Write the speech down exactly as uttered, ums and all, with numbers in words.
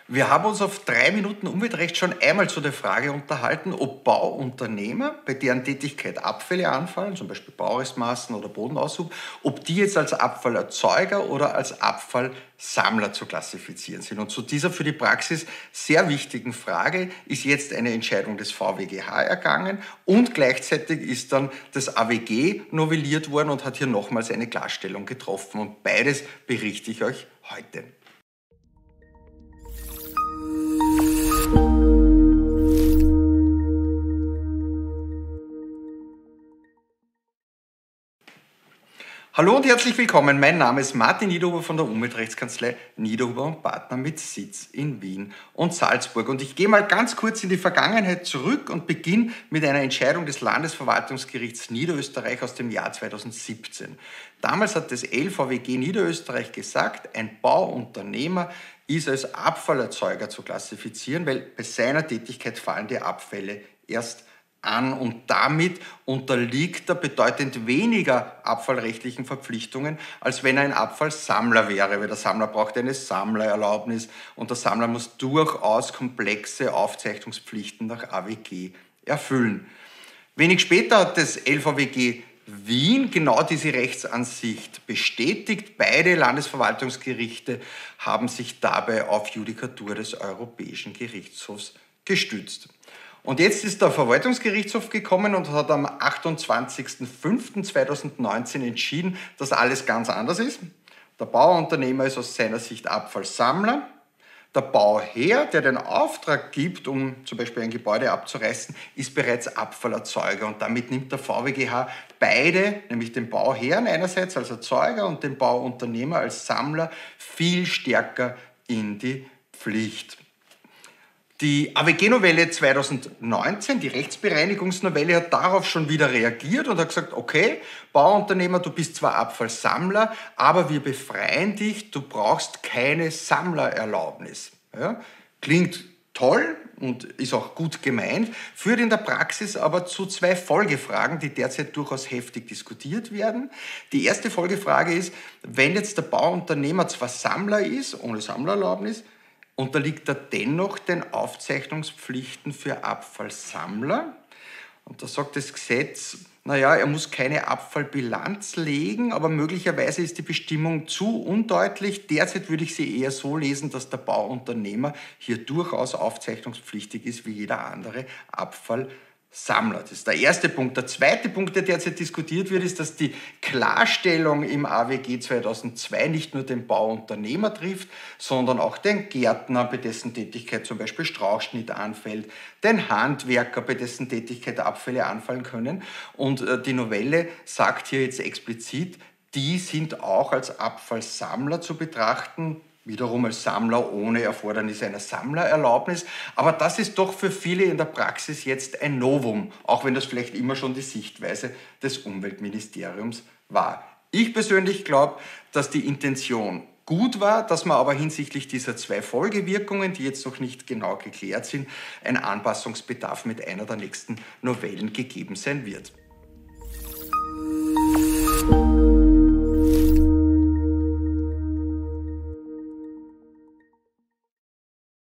Wir haben uns auf drei Minuten Umweltrecht schon einmal zu der Frage unterhalten, ob Bauunternehmer, bei deren Tätigkeit Abfälle anfallen, zum Beispiel Baurestmassen oder Bodenaushub, ob die jetzt als Abfallerzeuger oder als Abfallsammler zu klassifizieren sind. Und zu dieser für die Praxis sehr wichtigen Frage ist jetzt eine Entscheidung des V W G H ergangen und gleichzeitig ist dann das A W G novelliert worden und hat hier nochmals eine Klarstellung getroffen. Und beides berichte ich euch heute. Hallo und herzlich willkommen. Mein Name ist Martin Niederhuber von der Umweltrechtskanzlei Niederhuber und Partner mit Sitz in Wien und Salzburg. Und ich gehe mal ganz kurz in die Vergangenheit zurück und beginne mit einer Entscheidung des Landesverwaltungsgerichts Niederösterreich aus dem Jahr zweitausendsiebzehn. Damals hat das L V W G Niederösterreich gesagt, ein Bauunternehmer ist als Abfallerzeuger zu klassifizieren, weil bei seiner Tätigkeit fallen die Abfälle erst an und damit unterliegt er bedeutend weniger abfallrechtlichen Verpflichtungen, als wenn er ein Abfallsammler wäre, weil der Sammler braucht eine Sammlererlaubnis und der Sammler muss durchaus komplexe Aufzeichnungspflichten nach A W G erfüllen. Wenig später hat das L V W G Wien genau diese Rechtsansicht bestätigt. Beide Landesverwaltungsgerichte haben sich dabei auf Judikatur des Europäischen Gerichtshofs gestützt. Und jetzt ist der Verwaltungsgerichtshof gekommen und hat am achtundzwanzigsten fünften zweitausendneunzehn entschieden, dass alles ganz anders ist. Der Bauunternehmer ist aus seiner Sicht Abfallsammler. Der Bauherr, der den Auftrag gibt, um zum Beispiel ein Gebäude abzureißen, ist bereits Abfallerzeuger. Und damit nimmt der V W G H beide, nämlich den Bauherrn einerseits als Erzeuger und den Bauunternehmer als Sammler, viel stärker in die Pflicht. Die A W G-Novelle zweitausendneunzehn, die Rechtsbereinigungsnovelle, hat darauf schon wieder reagiert und hat gesagt, okay, Bauunternehmer, du bist zwar Abfallsammler, aber wir befreien dich, du brauchst keine Sammlererlaubnis. Ja? Klingt toll und ist auch gut gemeint, führt in der Praxis aber zu zwei Folgefragen, die derzeit durchaus heftig diskutiert werden. Die erste Folgefrage ist, wenn jetzt der Bauunternehmer zwar Sammler ist, ohne Sammlererlaubnis, unterliegt er dennoch den Aufzeichnungspflichten für Abfallsammler. Und da sagt das Gesetz, naja, er muss keine Abfallbilanz legen, aber möglicherweise ist die Bestimmung zu undeutlich. Derzeit würde ich sie eher so lesen, dass der Bauunternehmer hier durchaus aufzeichnungspflichtig ist wie jeder andere Abfallsammler. Das ist der erste Punkt. Der zweite Punkt, der derzeit diskutiert wird, ist, dass die Klarstellung im A W G zweitausendzwei nicht nur den Bauunternehmer trifft, sondern auch den Gärtner, bei dessen Tätigkeit zum Beispiel Strauchschnitt anfällt, den Handwerker, bei dessen Tätigkeit Abfälle anfallen können. Und die Novelle sagt hier jetzt explizit, die sind auch als Abfallsammler zu betrachten, wiederum als Sammler ohne Erfordernis einer Sammlererlaubnis. Aber das ist doch für viele in der Praxis jetzt ein Novum, auch wenn das vielleicht immer schon die Sichtweise des Umweltministeriums war. Ich persönlich glaube, dass die Intention gut war, dass man aber hinsichtlich dieser zwei Folgewirkungen, die jetzt noch nicht genau geklärt sind, ein Anpassungsbedarf mit einer der nächsten Novellen gegeben sein wird.